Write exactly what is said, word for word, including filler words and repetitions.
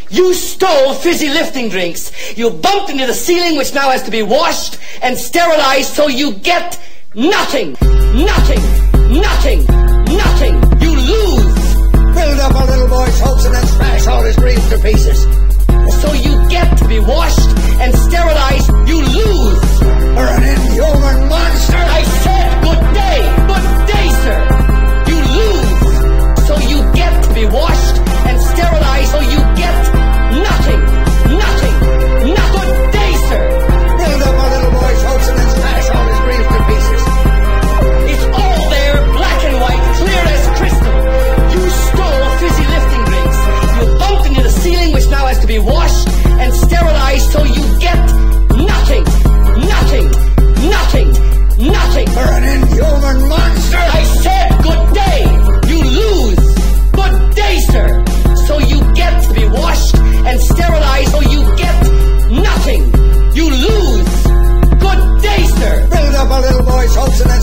You stole fizzy lifting drinks. You bumped into the ceiling, which now has to be washed and sterilized, so you get nothing. Nothing. Nothing. Nothing. You lose. Build up a little boy's hopes and then smash all his dreams to pieces. So you get to be washed and sterilized. You lose. You're an inhuman monster. I said good day. Good day, sir. You lose. So you get to be washed and sterilized. So you get nothing. Nothing. Not good day, sir. Build up a little boy's hopes and then smash all his dreams to pieces. It's all there, black and white, clear as crystal. You stole fizzy lifting drinks. You bumped into the ceiling, which now has to be washed and sterilized, so you get nothing. Nothing. Nothing. Nothing. You're an inhuman monster. I said good day. You lose. Good day, sir. So you get to be washed and sterilized, so you get nothing. You lose. Good day, sir. Build up a little boy's hopes and then